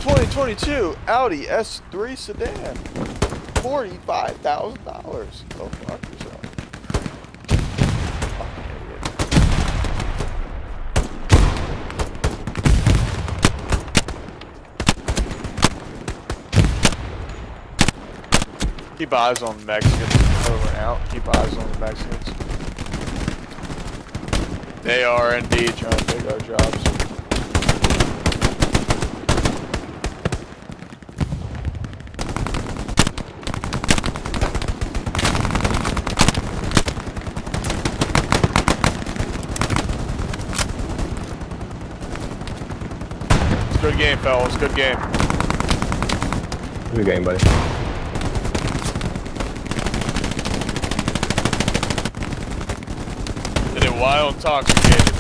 2022 Audi S3 sedan. $45,000. Go fuck yourself. Fucking idiot. Keep eyes on the Mexicans. Over and out. Keep eyes on the Mexicans. They are indeed trying to take our jobs. Good game, fellas. Good game. Good game, buddy. Did it while intoxicated.